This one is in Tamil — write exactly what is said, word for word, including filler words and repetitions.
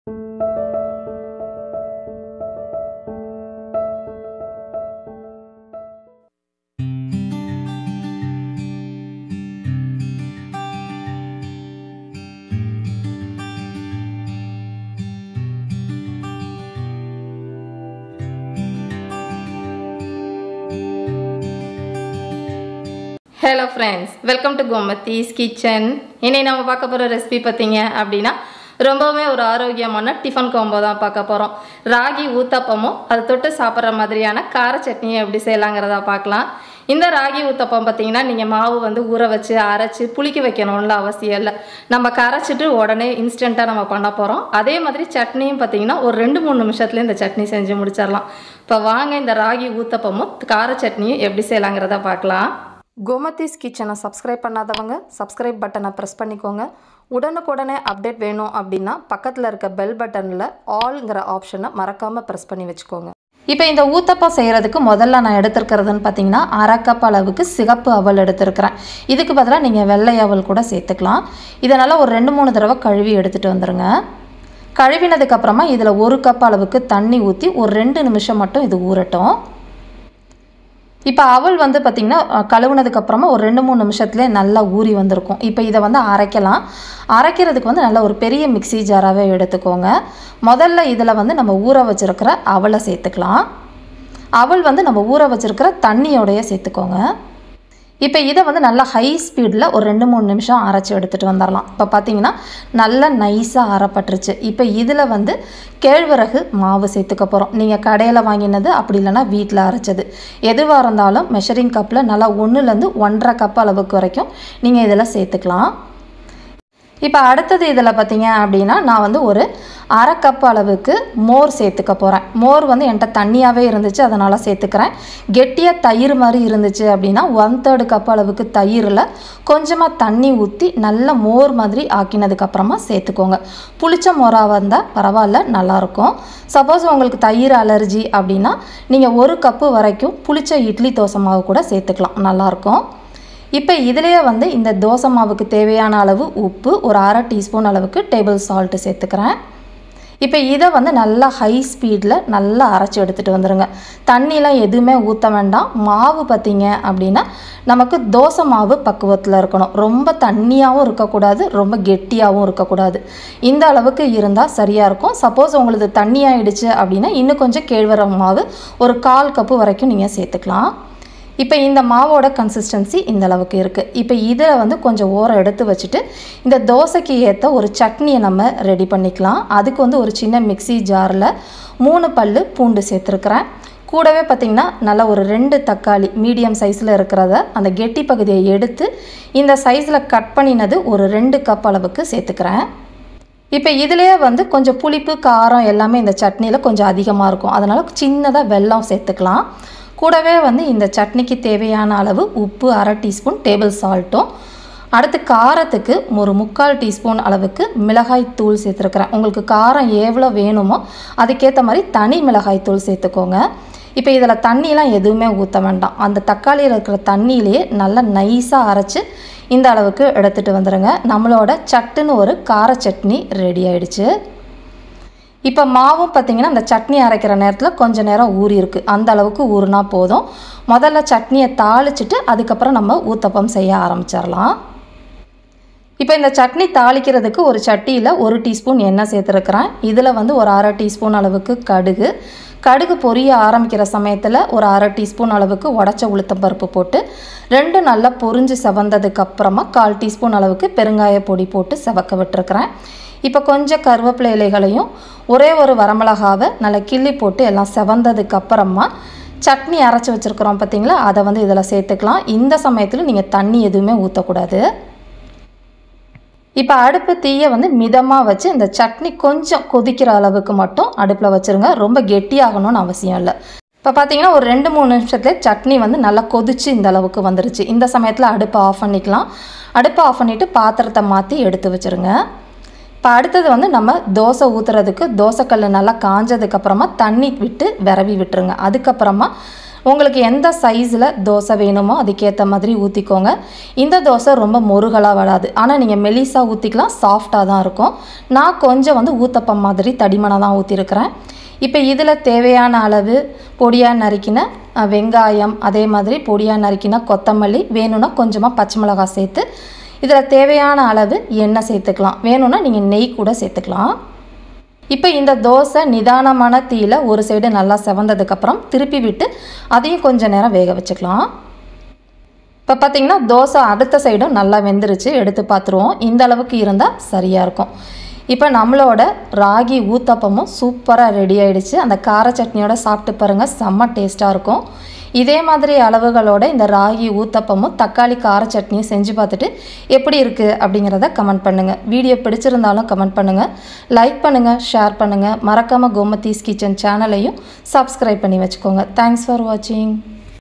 Hello friends, welcome to Gomathi's Kitchen. இன்னைக்கு நம்ம பார்க்க போற ரெசிபி பாத்தீங்க அப்படினா ரொம்பவே ஒரு ஆரோக்கியமான டிஃபன் காம்போ தான் பார்க்க போறோம். ராகி ஊத்தப்பமும் அது தொட்டு சாப்பிடுற மாதிரியான கார சட்னி எப்படி செய்யலாம்ங்கறத பார்க்கலாம். இந்த ராகி ஊத்தப்பம் பாத்தீங்கன்னா நீங்க மாவு வந்து ஊற வச்சு அரைச்சு புளிக்க வைக்கணும்னு அவசியம் இல்ல. நம்ம கரைச்சிட்டு உடனே இன்ஸ்டன்ட்டா நம்ம பண்ண போறோம். அதே மாதிரி சட்னியும் பாத்தீங்கன்னா ஒரு ரெண்டு மூணு நிமிஷத்துல இந்த சட்னி செஞ்சு முடிச்சிரலாம். இப்போ வாங்க இந்த ராகி ஊத்தப்பமும் கார சட்னியும் எப்படி செய்யலாம்ங்கறத பார்க்கலாம். கோமதிஸ் கிச்சனை சப்ஸ்கிரைப் பண்ணாதவங்க சப்ஸ்கிரைப் பட்டனை ப்ரெஸ் பண்ணிக்கோங்க. உடனுக்குடனே அப்டேட் வேணும் அப்படின்னா பக்கத்தில் இருக்க பெல் பட்டனில் ஆல்ங்கிற ஆப்ஷனை மறக்காமல் ப்ரெஸ் பண்ணி வச்சுக்கோங்க. இப்போ இந்த ஊத்தப்பம் செய்கிறதுக்கு முதல்ல நான் எடுத்துருக்கிறதுன்னு பார்த்தீங்கன்னா அரை கப் அளவுக்கு சிகப்பு அவல் எடுத்துருக்கிறேன். இதுக்கு பதிலாக நீங்கள் வெள்ளை அவல் கூட சேர்த்துக்கலாம். இதனால் ஒரு ரெண்டு மூணு தடவை கழுவி எடுத்துகிட்டு வந்துடுங்க. கழுவினதுக்கப்புறமா இதில் ஒரு கப் அளவுக்கு தண்ணி ஊற்றி ஒரு ரெண்டு நிமிஷம் மட்டும் இது ஊறட்டும். இப்போ அவல் வந்து பார்த்திங்கன்னா கழுவுனதுக்கப்புறமா ஒரு ரெண்டு மூணு நிமிஷத்துலேயே நல்லா ஊறி வந்திருக்கும். இப்போ இதை வந்து அரைக்கலாம். அரைக்கிறதுக்கு வந்து நல்ல ஒரு பெரிய மிக்சி ஜாராகவே எடுத்துக்கோங்க. முதல்ல இதில் வந்து நம்ம ஊற வச்சுருக்கிற அவலை சேர்த்துக்கலாம். அவல் வந்து நம்ம ஊற வச்சுருக்கிற தண்ணியோடைய சேர்த்துக்கோங்க. இப்போ இதை வந்து நல்லா ஹை ஸ்பீடில் ஒரு ரெண்டு மூணு நிமிஷம் அரைச்சி எடுத்துகிட்டு வந்துடலாம். இப்போ பார்த்தீங்கன்னா நல்லா நைஸாக அரைப்பட்டுருச்சு. இப்போ இதில் வந்து கேழ்வரகு மாவு சேர்த்துக்க போகிறோம். நீங்கள் கடையில் வாங்கினது அப்படி இல்லைன்னா வீட்டில் அரைச்சது எதுவாக இருந்தாலும் மெஷரிங் கப்பில் நல்லா ஒன்றுலேருந்து ஒன்றரை கப் அளவுக்கு வரைக்கும் நீங்கள் இதில் சேர்த்துக்கலாம். இப்போ அடுத்தது இதில் பார்த்தீங்க அப்படின்னா நான் வந்து ஒரு அரை கப் அளவுக்கு மோர் சேர்த்துக்க போகிறேன். மோர் வந்து என்கிட்ட தண்ணியாகவே இருந்துச்சு, அதனால் சேர்த்துக்கிறேன். கெட்டியாக தயிர் மாதிரி இருந்துச்சு அப்படின்னா ஒன் தேர்டு கப் அளவுக்கு தயிரில் கொஞ்சமாக தண்ணி ஊற்றி நல்ல மோர் மாதிரி ஆக்கினதுக்கப்புறமா சேர்த்துக்கோங்க. புளிச்ச மோராக வந்தால் பரவாயில்ல, நல்லாயிருக்கும். சப்போஸ் உங்களுக்கு தயிர் அலர்ஜி அப்படின்னா நீங்கள் ஒரு கப்பு வரைக்கும் புளிச்ச இட்லி தோசை மாவு கூட சேர்த்துக்கலாம், நல்லாயிருக்கும். இப்போ இதிலேயே வந்து இந்த தோசை மாவுக்கு தேவையான அளவு உப்பு, ஒரு அரை டீஸ்பூன் அளவுக்கு டேபிள் சால்ட்டு சேர்த்துக்கிறேன். இப்போ இதை வந்து நல்லா ஹை ஸ்பீடில் நல்லா அரைச்சி எடுத்துகிட்டு வந்துடுங்க. தண்ணிலாம் எதுவுமே ஊற்ற வேண்டாம். மாவு பார்த்திங்க அப்படின்னா நமக்கு தோசை மாவு பக்குவத்தில் இருக்கணும். ரொம்ப தண்ணியாகவும் இருக்கக்கூடாது, ரொம்ப கெட்டியாகவும் இருக்கக்கூடாது. இந்த அளவுக்கு இருந்தால் சரியாக இருக்கும். சப்போஸ் உங்களுக்கு தண்ணியாகிடுச்சு அப்படின்னா இன்னும் கொஞ்சம் கேழ்வரகு மாவு ஒரு கால் கப்பு வரைக்கும் நீங்கள் சேர்த்துக்கலாம். இப்போ இந்த மாவோட கன்சிஸ்டன்சி இந்த அளவுக்கு இருக்குது. இப்போ இதை வந்து கொஞ்சம் ஓரம் எடுத்து வச்சுட்டு இந்த தோசைக்கு ஏற்ற ஒரு சட்னியை நம்ம ரெடி பண்ணிக்கலாம். அதுக்கு வந்து ஒரு சின்ன மிக்சி ஜாரில் மூணு பல் பூண்டு சேர்த்துருக்குறேன். கூடவே பார்த்திங்கன்னா நல்லா ஒரு ரெண்டு தக்காளி மீடியம் சைஸில் இருக்கிறத அந்த கெட்டி பகுதியை எடுத்து இந்த சைஸில் கட் பண்ணினது ஒரு ரெண்டு கப் அளவுக்கு சேர்த்துக்கிறேன். இப்போ இதிலேயே வந்து கொஞ்சம் புளிப்பு காரம் எல்லாமே இந்த சட்னியில் கொஞ்சம் அதிகமாக இருக்கும், அதனால் சின்னதாக வெல்லம் சேர்த்துக்கலாம். கூடவே வந்து இந்த சட்னிக்கு தேவையான அளவு உப்பு அரை டீஸ்பூன் டேபிள் சால்ட்டும், அடுத்து காரத்துக்கு ஒரு முக்கால் டீஸ்பூன் அளவுக்கு மிளகாய் தூள் சேர்த்துருக்குறேன். உங்களுக்கு காரம் எவ்வளோ வேணுமோ அதுக்கேற்ற மாதிரி தனி மிளகாய் தூள் சேர்த்துக்கோங்க. இப்போ இதில் தண்ணிலாம் எதுவுமே ஊற்ற வேண்டாம். அந்த தக்காளியில் இருக்கிற தண்ணியிலேயே நல்லா நைஸாக அரைச்சி இந்த அளவுக்கு எடுத்துகிட்டு வந்துடுங்க. நம்மளோட சட்டுன்னு ஒரு கார சட்னி ரெடி ஆகிடுச்சு. இப்போ மாவும் பார்த்திங்கன்னா அந்த சட்னி அரைக்கிற நேரத்தில் கொஞ்சம் நேரம் ஊறி இருக்குது, அந்த அளவுக்கு ஊறுனா போதும். முதல்ல சட்னியை தாளிச்சிட்டு அதுக்கப்புறம் நம்ம ஊத்தப்பம் செய்ய ஆரம்பிச்சிடலாம். இப்போ இந்த சட்னி தாளிக்கிறதுக்கு ஒரு சட்டியில் ஒரு டீஸ்பூன் எண்ணெய் சேர்த்துருக்குறேன். இதில் வந்து ஒரு அரை டீஸ்பூன் அளவுக்கு கடுகு கடுகு பொரிய ஆரம்பிக்கிற சமயத்தில் ஒரு அரை டீஸ்பூன் அளவுக்கு உடச்ச உளுத்தம் பருப்பு போட்டு ரெண்டு நல்லா பொரிஞ்சு செவந்ததுக்கப்புறமா கால் டீஸ்பூன் அளவுக்கு பெருங்காய பொடி போட்டு செவக்க விட்டுருக்குறேன். இப்போ கொஞ்சம் கருவேப்பிலை இலைகளையும் ஒரே ஒரு வரமிளகாவை நல்லா கிள்ளி போட்டு எல்லாம் செவந்ததுக்கு அப்புறமா சட்னி அரைச்சி வச்சுருக்குறோம் பார்த்திங்களா, அதை வந்து இதில் சேர்த்துக்கலாம். இந்த சமயத்தில் நீங்கள் தண்ணி எதுவுமே ஊற்றக்கூடாது. இப்போ அடுப்பு தீயை வந்து மிதமாக வச்சு இந்த சட்னி கொஞ்சம் கொதிக்கிற அளவுக்கு மட்டும் அடுப்பில் வச்சுருங்க. ரொம்ப கெட்டியாகணும்னு அவசியம் இல்லை. இப்போ பார்த்தீங்கன்னா ஒரு ரெண்டு மூணு நிமிஷத்துலேயே சட்னி வந்து நல்லா கொதிச்சு இந்த அளவுக்கு வந்துருச்சு. இந்த சமயத்தில் அடுப்பை ஆஃப் பண்ணிக்கலாம். அடுப்பை ஆஃப் பண்ணிவிட்டு பாத்திரத்தை மாற்றி எடுத்து வச்சுருங்க. இப்போ அடுத்தது வந்து நம்ம தோசை ஊற்றுறதுக்கு தோசைக்கல் நல்லா காஞ்சதுக்கப்புறமா தண்ணி விட்டு விரவி விட்டுருங்க. அதுக்கப்புறமா உங்களுக்கு எந்த சைஸில் தோசை வேணுமோ அதுக்கேற்ற மாதிரி ஊற்றிக்கோங்க. இந்த தோசை ரொம்ப முருகலாக வராது, ஆனால் நீங்கள் மெலிசாக ஊற்றிக்கலாம், சாஃப்டாக தான் இருக்கும். நான் கொஞ்சம் வந்து ஊத்தப்பம் மாதிரி தடிமனாக தான் ஊற்றிருக்கிறேன். இப்போ இதில் தேவையான அளவு பொடியாக நறுக்கின வெங்காயம், அதே மாதிரி பொடியாக நறுக்கின கொத்தமல்லி, வேணும்னா கொஞ்சமாக பச்சை மிளகாய் சேர்த்து இதில் தேவையான அளவு எண்ணெய் சேர்த்துக்கலாம். வேணும்னா நீங்கள் நெய் கூட சேர்த்துக்கலாம். இப்போ இந்த தோசை நிதானமான தீயில் ஒரு சைடு நல்லா செவந்ததுக்கப்புறம் திருப்பி விட்டு அதையும் கொஞ்சம் நேரம் வேக வச்சுக்கலாம். இப்போ பார்த்திங்கன்னா தோசை அடுத்த சைடும் நல்லா வெந்துருச்சு. எடுத்து பார்த்துருவோம். இந்த அளவுக்கு இருந்தால் சரியாக இருக்கும். இப்போ நம்மளோட ராகி ஊத்தப்பமும் சூப்பராக ரெடி ஆகிடுச்சு. அந்த கார சட்னியோட சாப்பிட்டு பாருங்கள், செம்ம டேஸ்ட்டாக இருக்கும். இதே மாதிரி அளவுகளோட இந்த ராகி ஊத்தப்பமும் தக்காளி கார சட்னியும் செஞ்சு பார்த்துட்டு எப்படி இருக்குது அப்படிங்கிறத கமெண்ட் பண்ணுங்கள். வீடியோ பிடிச்சிருந்தாலும் கமெண்ட் பண்ணுங்கள், லைக் பண்ணுங்கள், ஷேர் பண்ணுங்கள். மறக்காமல் கோமதீஸ் கிச்சன் சேனலையும் சப்ஸ்கிரைப் பண்ணி வச்சுக்கோங்க. தேங்க்ஸ் ஃபார் வாட்சிங்.